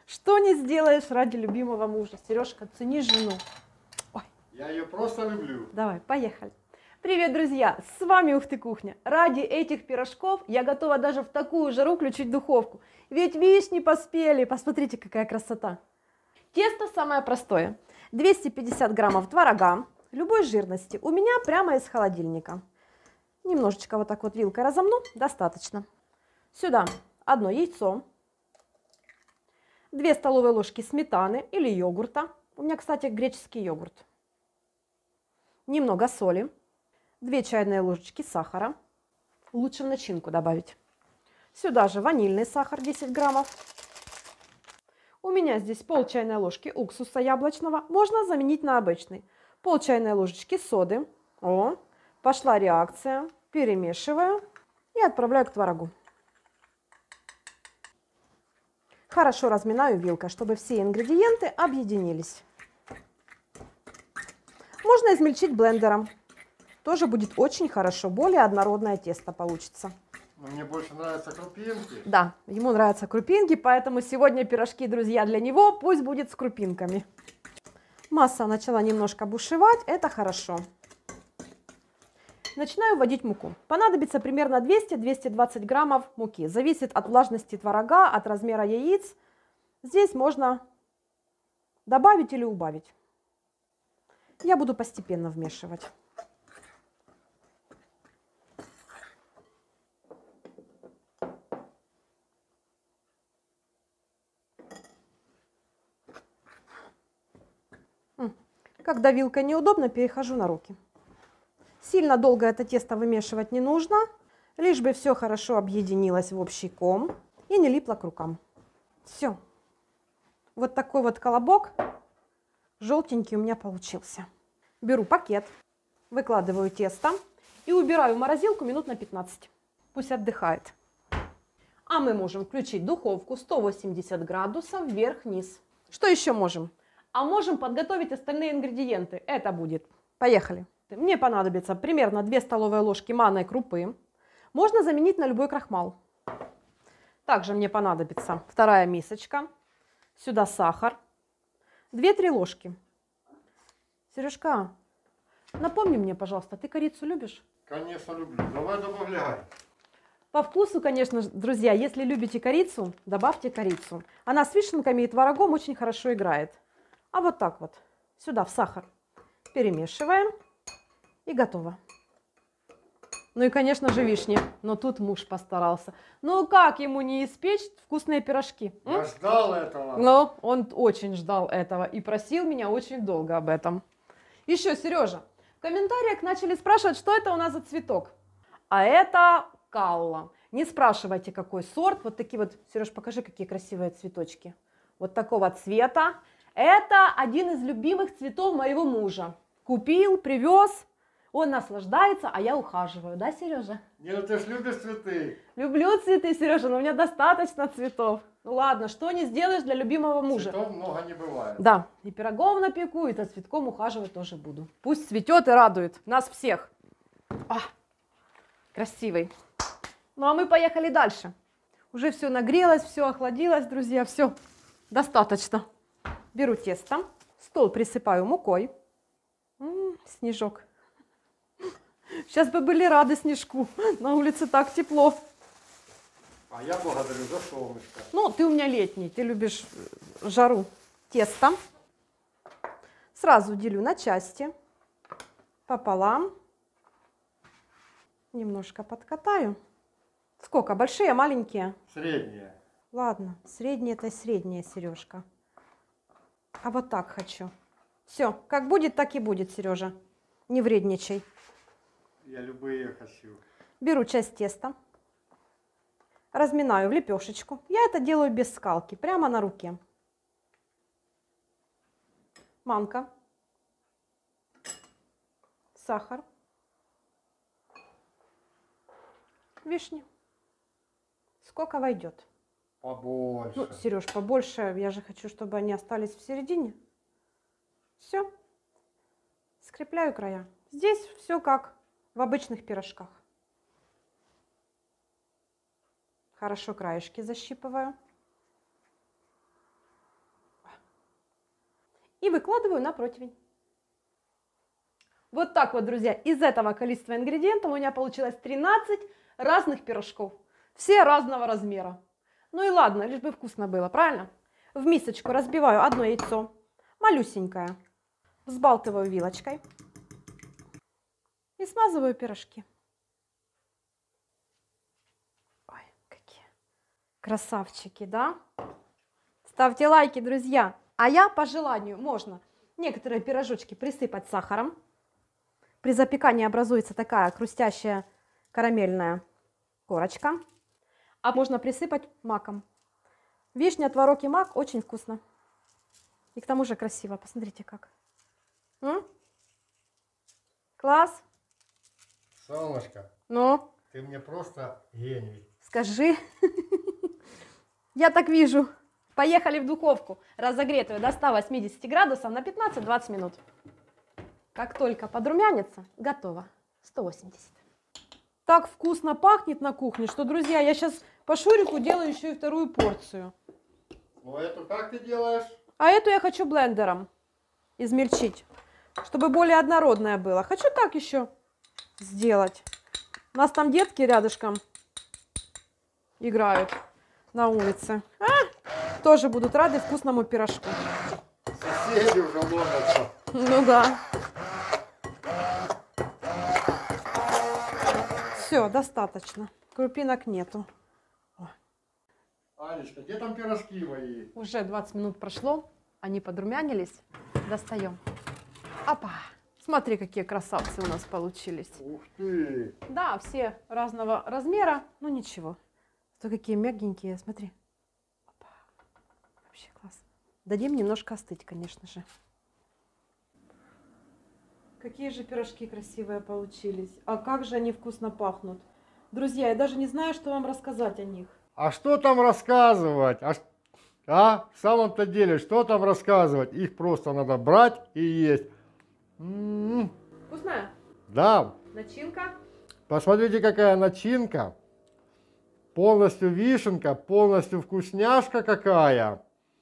Что не сделаешь ради любимого мужа? Сережка, цени жену. Ой. Я ее просто люблю. Давай, поехали. Привет, друзья! С вами Ух ты Кухня. Ради этих пирожков я готова даже в такую жару включить духовку. Ведь вишни поспели. Посмотрите, какая красота. Тесто самое простое. 250 граммов творога любой жирности. У меня прямо из холодильника. Немножечко вот так вот вилкой разомну. Достаточно. Сюда одно яйцо. 2 столовые ложки сметаны или йогурта. У меня, кстати, греческий йогурт. Немного соли. 2 чайные ложечки сахара. Лучше в начинку добавить. Сюда же ванильный сахар 10 граммов. У меня здесь пол чайной ложки уксуса яблочного. Можно заменить на обычный. Пол чайной ложечки соды. О, пошла реакция. Перемешиваю и отправляю к творогу. Хорошо разминаю вилкой, чтобы все ингредиенты объединились. Можно измельчить блендером. Тоже будет очень хорошо. Более однородное тесто получится. Но мне больше нравятся крупинки. Да, ему нравятся крупинки, поэтому сегодня пирожки, друзья, для него пусть будет с крупинками. Масса начала немножко бушевать, это хорошо. Начинаю вводить муку. Понадобится примерно 200-220 граммов муки. Зависит от влажности творога, от размера яиц. Здесь можно добавить или убавить. Я буду постепенно вмешивать. Когда вилкой неудобно, перехожу на руки. Сильно долго это тесто вымешивать не нужно, лишь бы все хорошо объединилось в общий ком и не липло к рукам. Все. Вот такой вот колобок желтенький у меня получился. Беру пакет, выкладываю тесто и убираю в морозилку минут на 15. Пусть отдыхает. А мы можем включить духовку 180 градусов вверх-вниз. Что еще можем? А можем подготовить остальные ингредиенты. Это будет. Поехали. Мне понадобится примерно 2 столовые ложки манной крупы. Можно заменить на любой крахмал. Также мне понадобится 2 мисочка. Сюда сахар. 2-3 ложки. Сережка, напомни мне, пожалуйста, ты корицу любишь? Конечно, люблю. Давай добавляй. По вкусу, конечно, друзья, если любите корицу, добавьте корицу. Она с вишенками и творогом очень хорошо играет. А вот так вот, сюда в сахар перемешиваем. И готово. Ну и, конечно же, вишни. Но тут муж постарался. Ну как ему не испечь вкусные пирожки? Я ждал этого. Но он очень ждал этого и просил меня очень долго об этом. Еще, Сережа, в комментариях начали спрашивать, что это у нас за цветок. А это калла. Не спрашивайте, какой сорт. Вот такие вот, Сереж, покажи, какие красивые цветочки. Вот такого цвета. Это один из любимых цветов моего мужа. Купил, привез. Он наслаждается, а я ухаживаю. Да, Сережа? Нет, ты ж любишь цветы. Люблю цветы, Сережа, но у меня достаточно цветов. Ну ладно, что не сделаешь для любимого мужа. Цветов много не бывает. Да, и пирогов напеку, и за цветком ухаживать тоже буду. Пусть цветет и радует нас всех. Красивый. Ну а мы поехали дальше. Уже все нагрелось, все охладилось, друзья, все достаточно. Беру тесто, стол присыпаю мукой. Снежок. Сейчас бы были рады снежку. На улице так тепло. А я благодарю за солнышко. Ну, ты у меня летний, ты любишь жару. Тесто. Сразу делю на части. Пополам. Немножко подкатаю. Сколько? Большие, маленькие? Среднее. Ладно, среднее это среднее, Сережка. А вот так хочу. Все, как будет, так и будет, Сережа. Не вредничай. Я любые хочу. Беру часть теста, разминаю в лепешечку. Я это делаю без скалки, прямо на руке. Манка, сахар, вишни. Сколько войдет? Побольше. Ну, Сереж, побольше. Я же хочу, чтобы они остались в середине. Все. Скрепляю края. Здесь все как в обычных пирожках. Хорошо краешки защипываю. и выкладываю на противень. Вот так вот, друзья, из этого количества ингредиентов у меня получилось 13 разных пирожков. Все разного размера. Ну и ладно, лишь бы вкусно было, правильно? В мисочку разбиваю одно яйцо, малюсенькое, взбалтываю вилочкой и смазываю пирожки. Ой, какие красавчики, да? Ставьте лайки, друзья. А я по желанию можно некоторые пирожочки присыпать сахаром. При запекании образуется такая хрустящая карамельная корочка. А можно присыпать маком. Вишня, творог и мак очень вкусно. И к тому же красиво. Посмотрите как. Класс. Солнышко, Ну, ты мне просто гений. скажи. Я так вижу. Поехали в духовку, разогретую до 180 градусов на 15-20 минут. Как только подрумянится, готово. 180. Так вкусно пахнет на кухне, что, друзья, я сейчас по Шурику делаю еще и вторую порцию. Ну эту как ты делаешь? А эту я хочу блендером измельчить, чтобы более однородное было. Хочу так еще сделать. У нас там детки рядышком играют на улице. Тоже будут рады вкусному пирожку. Соседи уже ломятся. Ну да. Все, достаточно. Крупинок нету. Анечка, где там пирожки мои? Уже 20 минут прошло. Они подрумянились. Достаем. Опа! Смотри, какие красавцы у нас получились. Ух ты! Да, все разного размера, но ничего. Зато какие мягенькие, смотри. Опа. Вообще класс. Дадим немножко остыть, конечно же. Какие же пирожки красивые получились. А как же они вкусно пахнут. Друзья, я даже не знаю, что вам рассказать о них. А что там рассказывать? В самом-то деле, что там рассказывать? Их просто надо брать и есть. Вкусная? Да. Начинка? Посмотрите, какая начинка. Полностью вишенка, полностью вкусняшка какая.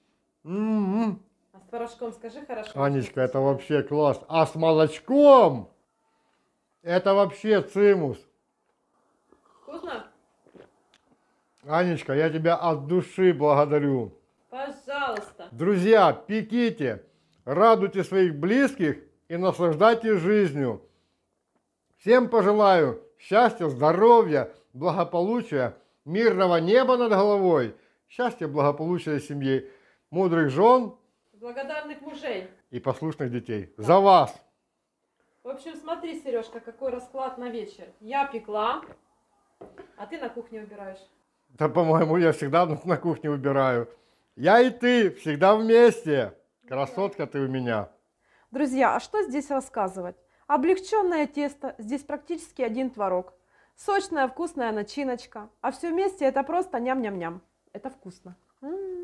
А с творожком скажи хорошо. Анечка, это вообще класс. А с молочком это вообще цимус. Вкусно? Анечка, я тебя от души благодарю. Пожалуйста. Друзья, пеките, радуйте своих близких и наслаждайтесь жизнью. Всем пожелаю счастья, здоровья, благополучия, мирного неба над головой, счастья, благополучия семьи, мудрых жен Благодарных мужей. и послушных детей. За вас! В общем, смотри, Сережка, какой расклад на вечер. Я пекла, а ты на кухне убираешь. Да, по-моему, я всегда на кухне убираю. Я и ты всегда вместе. Красотка ты у меня. Друзья, а что здесь рассказывать? Облегченное тесто, здесь практически один творог. Сочная, вкусная начиночка. А все вместе это просто ням-ням-ням. Это вкусно.